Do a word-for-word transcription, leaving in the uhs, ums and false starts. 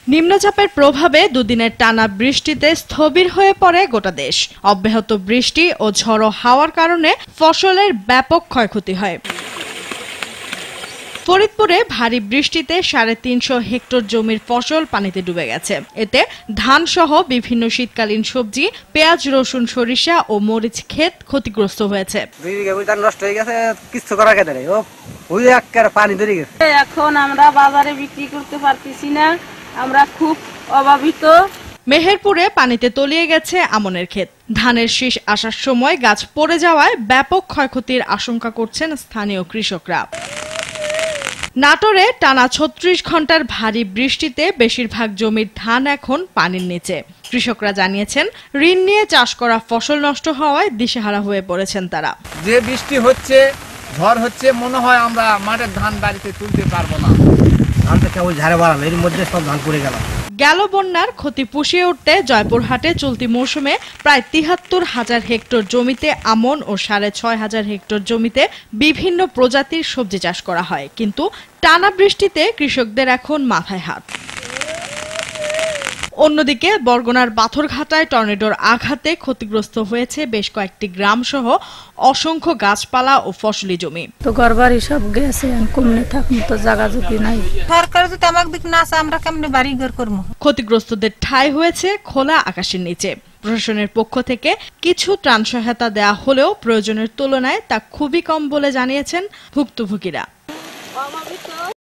নিম্নচাপের প্রভাবে দুদিনের টানা বৃষ্টিতে স্থবির হয়ে পড়ে গোটা দেশ। অব্যাহত বৃষ্টি ও ঝড়ো হাওয়ার কারণে ফসলের ব্যাপক ক্ষয়ক্ষতি হয়। ফরিদপুরে ভারী বৃষ্টিতে সাড়ে তিনশো হেক্টর জমির ফসল পানিতে ডুবে গেছে। এতে ধান সহ বিভিন্ন শীতকালীন সবজি, পেঁয়াজ, রসুন, সরিষা ও মরিচ ক্ষেত ক্ষতিগ্রস্ত হয়েছে। নষ্ট হয়ে গেছে, কিছু করা গেছে না, ওই একেবারে পানি ধরে গেছে। এখন আমরা বাজারে বিক্রি করতে পারতেছি না, আমরা খুব অভাবিত। মেহেরপুরে পানিতে তলিয়ে গেছে আমনের ক্ষেত। ধানের শীষ আসার সময় গাছ পড়ে যাওয়ায় ব্যাপক ক্ষয়ক্ষতির আশঙ্কা করছেন স্থানীয় কৃষকরা। নাটোরে টানা ছত্রিশ ঘন্টার ভারী বৃষ্টিতে বেশিরভাগ জমির ধান এখন পানির নিচে। কৃষকরা জানিয়েছেন, ঋণ নিয়ে চাষ করা ফসল নষ্ট হওয়ায় দিশেহারা হয়ে পড়েছেন তারা। যে বৃষ্টি হচ্ছে, ঝড় হচ্ছে, মনে হয় আমরা মাঠের ধান বাড়িতে তুলতে পারবো না। ধানটা কেবল ঝাড়ে বাড়ানো, এর মধ্যে সব ধান পড়ে গেল। গেল বন্যার ক্ষতি পুষিয়ে উঠতে জয়পুরহাটে চলতি মৌসুমে প্রায় তিহাত্তর হাজার হেক্টর জমিতে আমন ও সাড়ে ছয় হাজার হেক্টর জমিতে বিভিন্ন প্রজাতির সবজি চাষ করা হয়, কিন্তু টানা বৃষ্টিতে কৃষকদের এখন মাথায় হাত। অন্যদিকে বরগুনার বাথরঘাটায় টর্নেডোর আঘাতে ক্ষতিগ্রস্ত হয়েছে বেশ কয়েকটি গ্রাম সহ অসংখ্য গাছপালা ও ফসলি জমি। তো ঘরবাড়ি সব গেছে, কমনে থাকুন তো জায়গা জমি নাই। সরকার যদি আমাকে দিক না আসে, আমরা কেমনে বাড়ি ঘর করবো? ক্ষতিগ্রস্তদের ঠাঁই হয়েছে খোলা আকাশের নিচে। প্রশাসনের পক্ষ থেকে কিছু ত্রাণ সহায়তা দেওয়া হলেও প্রয়োজনের তুলনায় তা খুবই কম বলে জানিয়েছেন ভুক্তভোগীরা।